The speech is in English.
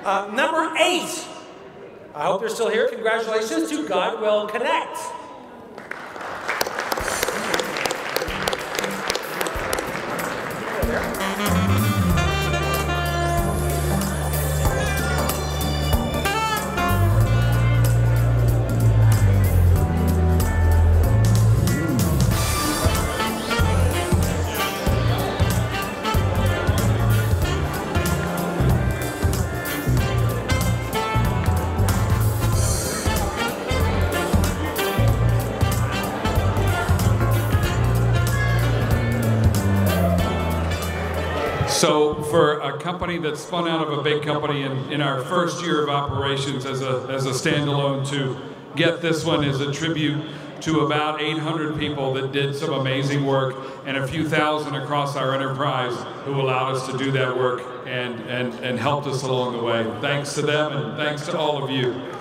Number 8. I hope they're still here. Congratulations to GuideWell Connect. So for a company that spun out of a big company in our first year of operations as a standalone, to get this one is a tribute to about 800 people that did some amazing work, and a few thousand across our enterprise who allowed us to do that work and helped us along the way. Thanks to them, and thanks to all of you.